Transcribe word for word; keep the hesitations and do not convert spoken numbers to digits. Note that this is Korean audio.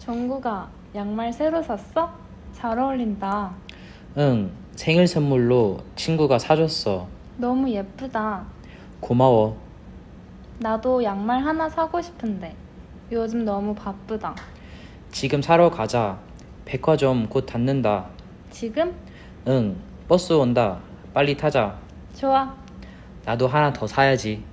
정국아, 양말 새로 샀어? 잘 어울린다. 응, 생일 선물로 친구가 사줬어. 너무 예쁘다. 고마워. 나도 양말 하나 사고 싶은데 요즘 너무 바쁘다. 지금 사러 가자. 백화점 곧 닫는다. 지금? 응, 버스 온다. 빨리 타자. 좋아. 나도 하나 더 사야지.